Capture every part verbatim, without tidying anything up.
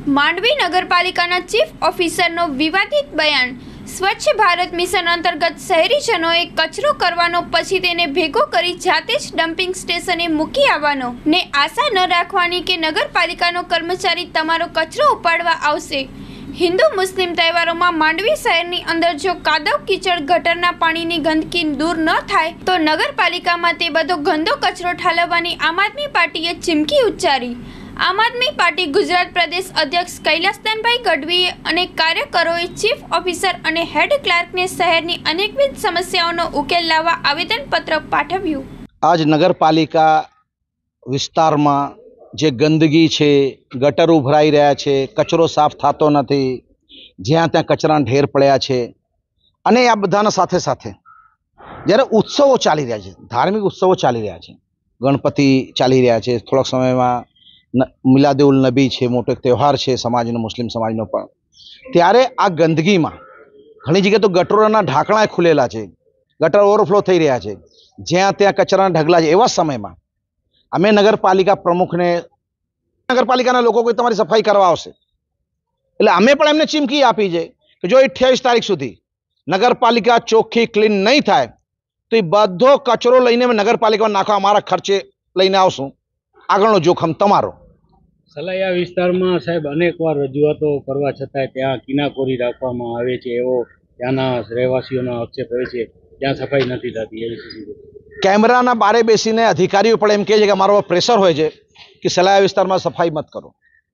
માંડવી નગરપાલિકાના ચીફ ઓફિસરનો વિવાદિત બયાન। સ્વચ્છ ભારત મિશન અંતર્ગત શહેરીજનોએ કચરો કરવાનો પછી તેને ભેગો કરી જાતે જ ડમ્પિંગ સ્ટેશને મૂકી આવવાનો ને આશા ન રાખવાની કે નગરપાલિકાનો કર્મચારી તમારો કચરો ઉપાડવા આવશે। હિન્દુ મુસ્લિમ તહેવારોમાં માંડવી શહેરની અંદર જો કાદવ કીચડ ગટરના પાણીની ગંદકી દૂર ન થાય તો નગરપાલિકામાં તે બધો ગંદો કચરો ઠાલવવાની આમ આદમી પાર્ટીએ ચીમકી ઉચ્ચારી। આમ આદમી પાર્ટી ગુજરાત પ્રદેશ અધ્યક્ષ કૈલાસદાનભાઈ ગઢવીએ અને કાર્યકરોએ ચીફ ઓફિસર અને હેડ ક્લાર્કને શહેરની અનેકવિધ સમસ્યાઓનો ઉકેલ લાવવા આવેદનપત્ર પાઠવ્યું। આજ નગરપાલિકા વિસ્તારમાં જે ગંદકી છે, ગટર ઉભરાઈ રહ્યા છે, કચરો સાફ થતો નથી, જ્યાં ત્યાં કચરાના ઢેર પડ્યા છે અને આ બધાના સાથે સાથે જ્યારે ઉત્સવો ચાલી રહ્યા છે, ધાર્મિક ઉત્સવો ચાલી રહ્યા છે, ગણપતિ ચાલી રહ્યા છે, થોડાક સમયમાં મિલાદે ઉલ નબી છે, મોટો એક તહેવાર છે સમાજનો, મુસ્લિમ સમાજનો પણ, ત્યારે આ ગંદકીમાં ઘણી જગ્યાએ તો ગટરોના ઢાંકણા ખુલેલા છે, ગટર ઓવરફ્લો થઈ રહ્યા છે, જ્યાં ત્યાં કચરાના ઢગલા છે। એવા સમયમાં અમે નગરપાલિકા પ્રમુખને, નગરપાલિકાના લોકો કોઈ તમારી સફાઈ કરવા આવશે એટલે અમે પણ એમને ચીમકી આપી છે કે જો અઠ્યાવીસ તારીખ સુધી નગરપાલિકા ચોખ્ખી ક્લીન નહીં થાય તો એ બધો કચરો લઈને અમે નગરપાલિકામાં નાખવા અમારા ખર્ચે લઈને આવશું। આગળનો જોખમ તમારો। સલાયા વિસ્તારમાં સાહેબ અનેકવાર રજૂઆતો કરવા છતાંય ત્યાં કિનાકોરી રાખવામાં આવે છે એવો ત્યાંના રહેવાસીઓનો આક્ષેપ હોય છે, ત્યાં સફાઈ નથી થતી એવી સ્થિતિ। કેમેરાના બારે બેસીને અધિકારીઓ પણ એમ કહે છે કે અમારો પ્રેશર હોય છે કે સલાયા વિસ્તારમાં સફાઈ મત કરો,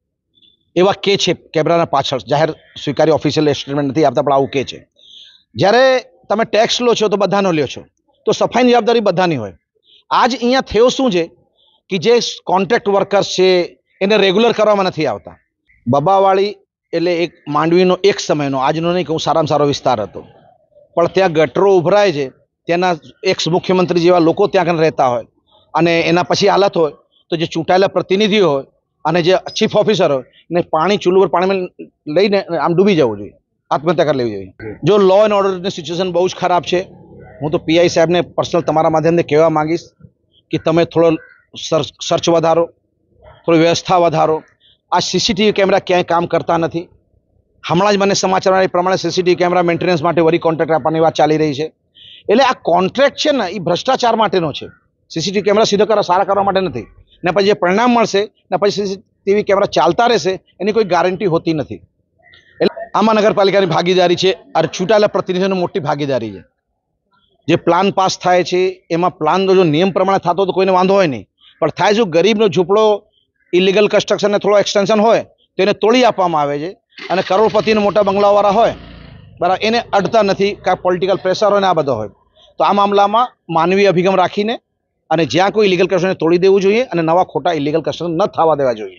એવા કે છે કેમેરાના પાછળ, જાહેર સ્વીકાર્ય ઓફિશિયલ સ્ટેટમેન્ટ નથી આપતા પણ આવું કે છે। જ્યારે તમે ટેક્સ લો છો તો બધાનો લ્યો છો તો સફાઈની જવાબદારી બધાની હોય। આજ અહીંયા થયો શું છે કે જે કોન્ટ્રાક્ટ વર્કર્સ છે એને રેગ્યુલર કરવામાં નથી આવતા। બબાવાળી એટલે એક માંડવીનો એક સમયનો, આજનો નહીં કહું, સારામાં સારો વિસ્તાર હતો, પણ ત્યાં ગટરો ઉભરાય છે, ત્યાંના એક્સ મુખ્યમંત્રી જેવા લોકો ત્યાં રહેતા હોય અને એના પછી હાલત હોય તો જે ચૂંટાયેલા પ્રતિનિધિઓ હોય અને જે ચીફ ઓફિસર હોય એને પાણી ચૂલું પર પાણીમાં લઈને આમ ડૂબી જવું જોઈએ, આત્મહત્યા કરી લેવી જોઈએ। જો લો એન્ડ ઓર્ડરની સિચ્યુએશન બહુ જ ખરાબ છે, હું તો પીઆઈ સાહેબને પર્સનલ તમારા માધ્યમથી કહેવા માંગીશ કે તમે થોડો સર્ચ વધારો, થોડી વ્યવસ્થા વધારો। આ સીસીટીવી કેમેરા ક્યાંય કામ કરતા નથી। હમણાં જ મને સમાચાર મળ્યા એ પ્રમાણે સીસીટીવી કેમેરા મેન્ટેનન્સ માટે વરી કોન્ટ્રાક્ટ આપવાની વાત ચાલી રહી છે। એટલે આ કોન્ટ્રાક્ટ છે ને એ ભ્રષ્ટાચાર માટેનો છે, સીસીટીવી કેમેરા સીધો કરવા સારા કરવા માટે નથી। ને પછી જે પરિણામ મળશે ને પછી સીસીટીવી કેમેરા ચાલતા રહેશે એની કોઈ ગારંટી હોતી નથી। એટલે આમાં નગરપાલિકાની ભાગીદારી છે અને ચૂંટાયેલા પ્રતિનિધિઓની મોટી ભાગીદારી છે। જે પ્લાન પાસ થાય છે એમાં પ્લાનનો જો નિયમ પ્રમાણે થતો તો કોઈને વાંધો હોય નહીં, પણ થાય જો ગરીબનો ઝૂંપડો ઇલીગલ કન્સ્ટ્રક્શનને થોડો એક્સટેન્શન હોય તો એને તોડી આપવામાં આવે છે અને કરોડપતિને મોટા બંગલાવાળા હોય બરાબર એને અડતા નથી, કાંઈ પોલિટિકલ પ્રેશર હોય ને આ બધો હોય। તો આ મામલામાં માનવીય અભિગમ રાખીને અને જ્યાં કોઈ ઇલીગલ કન્સ્ટ્રક્શનને તોડી દેવું જોઈએ અને નવા ખોટા ઇલીગલ કન્સ્ટ્રક્શન ન થવા દેવા જોઈએ।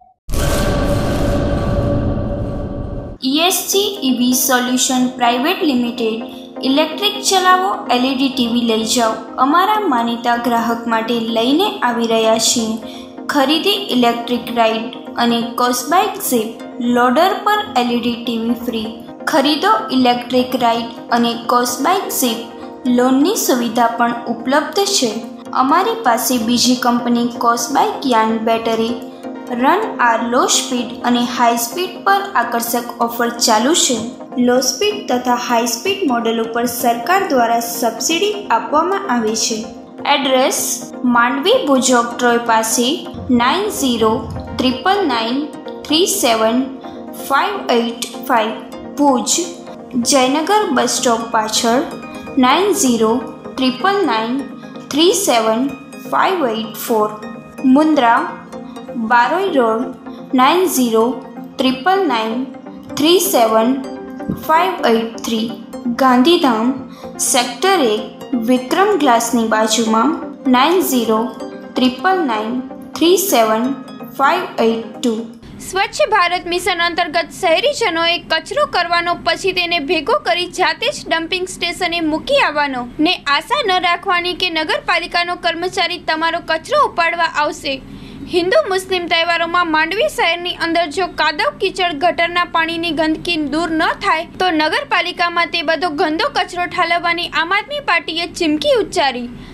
ESG EV solution private limited, electric ચલાવો, એલઈડી ટીવી લઈ જાઓ। અમારા માનીતા ગ્રાહક માટે લઈને આવી રહ્યા છીએ ખરીદી ઇલેક્ટ્રિક રાઇડ અને કોસ્બાઇક ઝીપ, લોડર પર એલઈડી ટીવી ફ્રી। ખરીદો ઇલેક્ટ્રિક રાઇડ અને કોસ્બાઇક ઝીપ, લોનની સુવિધા પણ ઉપલબ્ધ છે। અમારી પાસે બીજી કંપની કોસ્બાઇક યાન battery, run R low speed અને હાઈ સ્પીડ પર આકર્ષક ઓફર ચાલુ છે। લો સ્પીડ તથા હાઈ સ્પીડ મોડેલો પર સરકાર દ્વારા સબસિડી આપવામાં આવે છે। એડ્રેસ માંડવી ભુજ ઓક્ટ્રોય પાસે, nine zero triple nine three seven five eight five, Bhuj. Jaynagar bus stop પાછળ, nine zero triple nine three seven five eight four, Mundra Baroi road, nine zero triple nine three seven five eight three, Gandhidham sector એક, વિક્રમ ગ્લાસની બાજુમાં, nine zero triple nine three seven five eight two. Swachh Bharat mission અંતર્ગત શહેરીજનોએ કચરો કરવાનો પછી તેને ભેગો કરી જાતે જ ડમ્પિંગ સ્ટેશને મૂકી આવવાનો ને આશા ન રાખવાની કે નગરપાલિકાનો કર્મચારી તમારો કચરો ઉપાડવા આવશે। હિન્દુ મુસ્લિમ તહેવારોમાં માંડવી શહેરની અંદર જો કાદવ કીચડ ગટરના પાણીની ગંદકી દૂર ન થાય તો નગરપાલિકામાં તે બધો ગંદો કચરો ઠાલવવાની આમ આદમી પાર્ટીએ ચીમકી ઉચ્ચારી।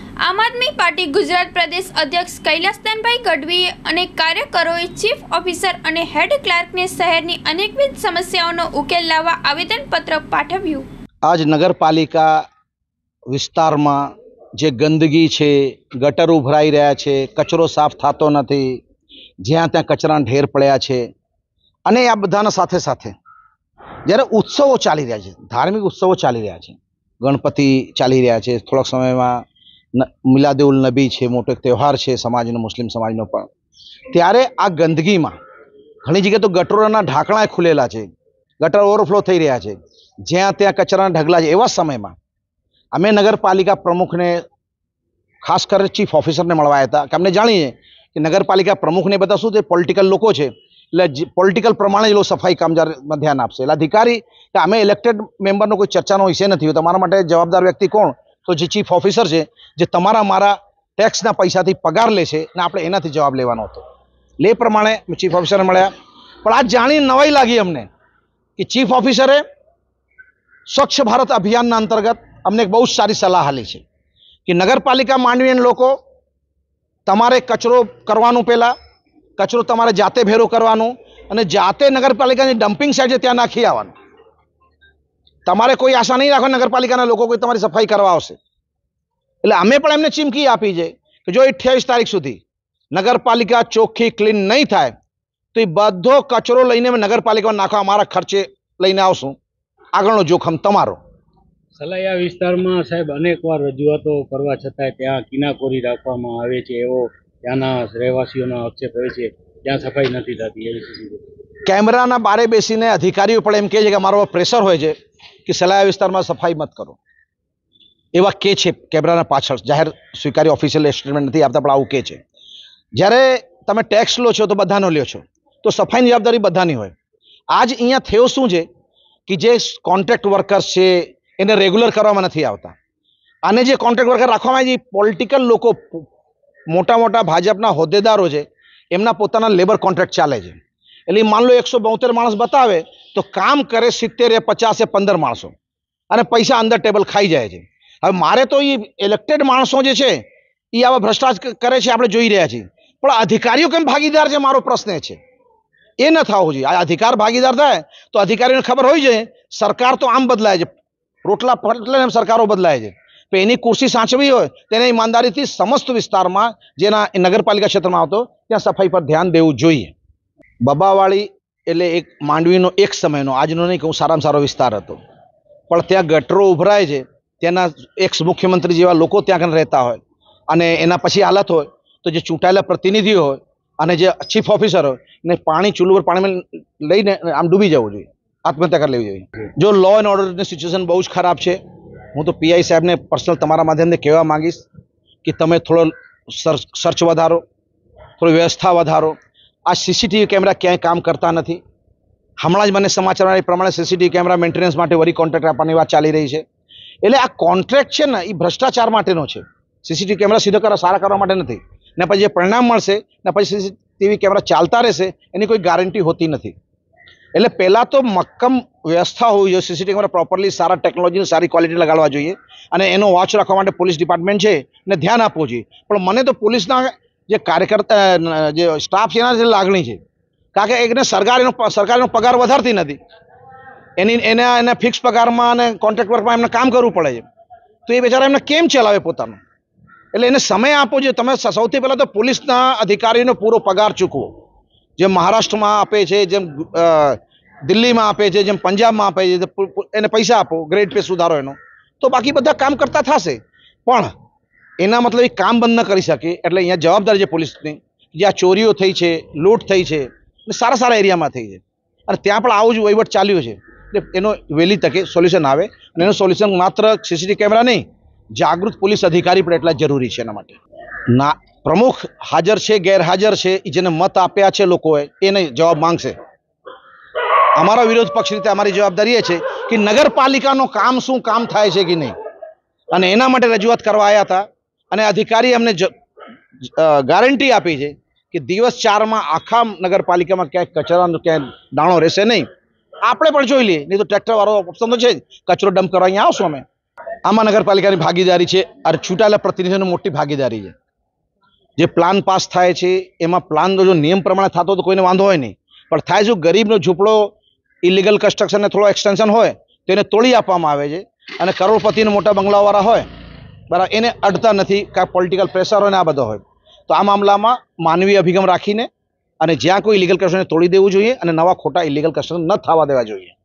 આમ આદમી પાર્ટી ગુજરાત પ્રદેશ અધ્યક્ષ કૈલાસદાનભાઈ ગઢવીએ અને કાર્યકરોએ ચીફ ઓફિસર અને હેડ ક્લાર્કને શહેરની અનેકવિધ સમસ્યાઓનો ઉકેલ લાવવા આવેદનપત્ર પાઠવ્યું। આજ નગરપાલિકા વિસ્તારમાં જે ગંદકી છે, ગટર ઉભરાઈ રહ્યા છે, કચરો સાફ થતો નથી, જ્યાં ત્યાં કચરાના ઢેર પડ્યા છે અને આ બધાના સાથે સાથે જ્યારે ઉત્સવો ચાલી રહ્યા છે, ધાર્મિક ઉત્સવો ચાલી રહ્યા છે, ગણપતિ ચાલી રહ્યા છે, થોડાક સમયમાં મિલાદે ઉલ નબી છે, મોટો એક તહેવાર છે સમાજનો, મુસ્લિમ સમાજનો પણ, ત્યારે આ ગંદકીમાં ઘણી જગ્યાએ તો ગટરોના ઢાંકણા ખુલેલા છે, ગટર ઓવરફ્લો થઈ રહ્યા છે, જ્યાં ત્યાં કચરાના ઢગલા છે। એવા સમયમાં અમે નગરપાલિકા પ્રમુખને, ખાસ કરીને ચીફ ઓફિસરને મળવા આવ્યા હતા કે અમને જાણીએ કે નગરપાલિકા પ્રમુખને બધા શું છે, પોલિટિકલ લોકો છે, એટલે પોલિટિકલ પ્રમાણે જ લોકો સફાઈ કામદારમાં ધ્યાન આપશે। એટલે અધિકારી કે અમે ઇલેક્ટેડ મેમ્બરનો કોઈ ચર્ચાનો વિષય નથી હોય, તમારા માટે જવાબદાર વ્યક્તિ કોણ? તો જે ચીફ ઓફિસર છે, જે તમારા મારા ટેક્સના પૈસાથી પગાર લે છે અને આપણે એનાથી જવાબ લેવાનો હતો। એટલે એ પ્રમાણે ચીફ ઓફિસરને મળ્યા, પણ આ જાણીને નવાઈ લાગી અમને કે ચીફ ઓફિસરે સ્વચ્છ ભારત અભિયાનના અંતર્ગત અમને એક બહુ જ સારી સલાહ આપી છે કે નગરપાલિકા માંડવીના લોકો, તમારે કચરો કરવાનું, પહેલાં કચરો તમારે જાતે ભેરો કરવાનું અને જાતે નગરપાલિકાની ડમ્પિંગ સાઇટ છે ત્યાં નાખી આવવાનું। તમારે કોઈ આશા નહીં રાખો નગરપાલિકાના લોકો કોઈ તમારી સફાઈ કરવા આવશે। એટલે અમે પણ એમને ચીમકી આપી છે કે જો અઠ્યાવીસ તારીખ સુધી નગરપાલિકા ચોખ્ખી ક્લીન નહીં થાય તો એ બધો કચરો લઈને નગરપાલિકામાં નાખવા અમારા ખર્ચે લઈને આવશું, આગળનો જોખમ તમારો। સલાયા વિસ્તારમાં સાહેબ અનેકવાર રજૂઆતો કરવા છતાંય ત્યાં કિનાકોરી રાખવામાં આવે છે, એવો ત્યાંના રહેવાસીઓનો આક્ષેપ હોય છે, ત્યાં સફાઈ નથી થતી એવી। કેમેરાના બારે બેસીને અધિકારીઓ પણ એમ કહે છે કે અમારો પ્રેશર હોય છે કે સલાયા વિસ્તારમાં સફાઈ મત કરો, એવા કે છે કેમેરાના પાછળ, જાહેર સ્વીકારી ઓફિશિયલ સ્ટેટમેન્ટ નથી આપતા પણ આવું કે છે। જ્યારે તમે ટેક્સ લો છો તો બધાનો લ્યો છો, તો સફાઈની જવાબદારી બધાની હોય। આજ અહીંયા થયો શું છે કે જે કોન્ટ્રાક્ટ વર્કર્સ છે એને રેગ્યુલર કરવામાં નથી આવતા, અને જે કોન્ટ્રાક્ટ વર્કર રાખવામાં આવે છે પોલિટિકલ લોકો, મોટા મોટા ભાજપના હોદ્દેદારો છે, એમના પોતાના લેબર કોન્ટ્રાક્ટ ચાલે છે। એટલે માન લો એકસો બોતેર માણસ બતાવે તો કામ કરે સિત્તેર પચાસ પંદર માણસો અને પૈસા અંદર ટેબલ ખાઈ જાય છે। હવે મારે તો એ ઇલેક્ટેડ માણસો જે છે એ આવા ભ્રષ્ટાચાર કરે છે, આપણે જોઈ રહ્યા છીએ, પણ અધિકારીઓ કેમ ભાગીદાર છે, મારો પ્રશ્ન છે। એ ન થવું જોઈએ। આ અધિકાર ભાગીદાર થાય તો અધિકારીઓને ખબર હોય છે સરકાર તો આમ બદલાય છે, રોટલા ફટલે એમ સરકારો બદલાય છે, તો એની ખુરશી સાચવી હોય તેને ઈમાનદારીથી સમસ્ત વિસ્તારમાં જેના નગરપાલિકા ક્ષેત્રમાં આવતો ત્યાં સફાઈ પર ધ્યાન દેવું જોઈએ। બબાવાળી એટલે એક માંડવીનો એક સમયનો, આજનો નહીં કહું, સારામાં સારો વિસ્તાર હતો, પણ ત્યાં ગટરો ઉભરાય છે, ત્યાંના એક્સ મુખ્યમંત્રી જેવા લોકો ત્યાં રહેતા હોય અને એના પછી હાલત હોય તો જે ચૂંટાયેલા પ્રતિનિધિઓ હોય અને જે ચીફ ઓફિસર હોય ને પાણી ચૂલું પર પાણીમાં લઈને આમ ડૂબી જવું જોઈએ, આત્મહત્યા કરી લેવી જોઈએ। જો લો એન્ડ ઓર્ડરની સિચ્યુએશન બહુ જ ખરાબ છે, હું તો પીઆઈ સાહેબને પર્સનલ તમારા માધ્યમથી કહેવા માંગીશ કે તમે થોડો સર્ચ વધારો, થોડી વ્યવસ્થા વધારો। આ સીસીટીવી કેમેરા ક્યાંય કામ કરતા નથી। હમણાં જ મને સમાચાર મળ્યા એ પ્રમાણે સીસીટીવી કેમેરા મેન્ટેનન્સ માટે વળી કોન્ટ્રાક્ટ આપવાની વાત ચાલી રહી છે। એટલે આ કોન્ટ્રાક્ટ છે ને એ ભ્રષ્ટાચાર માટેનો છે, સીસીટીવી કેમેરા સીધો કરવા, સારા કરવા માટે નથી। ને પછી જે પરિણામ મળશે ને પછી સીસીટીવી કેમેરા ચાલતા રહેશે એની કોઈ ગેરંટી હોતી નથી। એટલે પહેલાં તો મક્કમ વ્યવસ્થા હોવી જોઈએ, સીસીટીવી કેમેરા પ્રોપરલી સારા ટેકનોલોજીની સારી ક્વોલિટી લગાડવા જોઈએ અને એનો વોચ રાખવા માટે પોલીસ ડિપાર્ટમેન્ટ છે ને ધ્યાન આપવું જોઈએ। પણ મને તો પોલીસના જે કાર્યકર્તા, જે સ્ટાફ છે એના લાગણી છે, કારણ કે એકને સરકાર એનો સરકારનો પગાર વધારતી નથી, એની એના એના ફિક્સ પગારમાં અને કોન્ટ્રાક્ટ વર્કમાં એમને કામ કરવું પડે છે, તો એ બેચારા એમને કેમ ચલાવે પોતાનું? એટલે એને સમય આપવો જોઈએ। તમે સૌથી પહેલાં તો પોલીસના અધિકારીઓનો પૂરો પગાર ચૂકવો, જેમ મહારાષ્ટ્રમાં આપે છે, જેમ દિલ્હીમાં આપે છે, જેમ પંજાબમાં આપે છે, એને પૈસા આપો, ગ્રેડ પે સુધારો એનો, તો બાકી બધા કામ કરતા થશે। પણ એના મતલબ એ કામ બંધ ન કરી શકે, એટલે અહીંયા જવાબદારી છે પોલીસની, જ્યાં ચોરીઓ થઈ છે, લૂંટ થઈ છે, સારા સારા એરિયામાં થઈ છે અને ત્યાં પણ આવું જ વહીવટ ચાલ્યો છે। એટલે એનો વહેલી તકે સોલ્યુશન આવે અને એનું સોલ્યુશન માત્ર સીસીટીવી કેમેરા નહીં, જાગૃત પોલીસ અધિકારી પણ એટલા જરૂરી છે એના માટે। ના પ્રમુખ હાજર છે, ગેરહાજર છે, જેને મત આપ્યા છે લોકોએ એને જવાબ માંગશે। અમારા વિરોધ પક્ષ રીતે અમારી જવાબદારી એ છે કે નગરપાલિકાનું કામ શું કામ થાય છે કે નહીં, અને એના માટે રજૂઆત કરવા આવ્યા હતા અને અધિકારી અમને ગેરંટી આપી છે કે દિવસ ચારમાં આખા નગરપાલિકામાં ક્યાંય કચરાનો ક્યાંય દાણો રહેશે નહીં। આપણે પણ જોઈ લઈએ, નહીં તો ટ્રેક્ટર વાળો ઓપ્શન તો છે જ, કચરો ડમ્પ કરવા અહીંયા આવશું અમે। આમાં નગરપાલિકાની ભાગીદારી છે અને ચૂંટાયેલા પ્રતિનિધિઓની મોટી ભાગીદારી છે. જે પ્લાન પાસ થાય છે એમાં પ્લાન જો નિયમ પ્રમાણે થતો તો કોઈને વાંધો હોય નહીં, પણ થાય જો ગરીબનો ઝૂંપડો ઇલીગલ કન્સ્ટ્રક્શનને થોડો એક્સટેન્શન હોય તો એને તોડી આપવામાં આવે છે, અને કરોડપતિને મોટા બંગલાવાળા હોય બરાબર એને અડતા નથી, કાંઈ પોલિટિકલ પ્રેશર હોય ને આ બધો હોય. તો આ મામલામાં માનવીય અભિગમ રાખીને અને જ્યાં કોઈ ઇલીગલ કન્સ્ટ્રક્શન તોડી દેવું જોઈએ અને નવા ખોટા ઇલીગલ કન્સ્ટ્રક્શન ન થવા દેવા જોઈએ.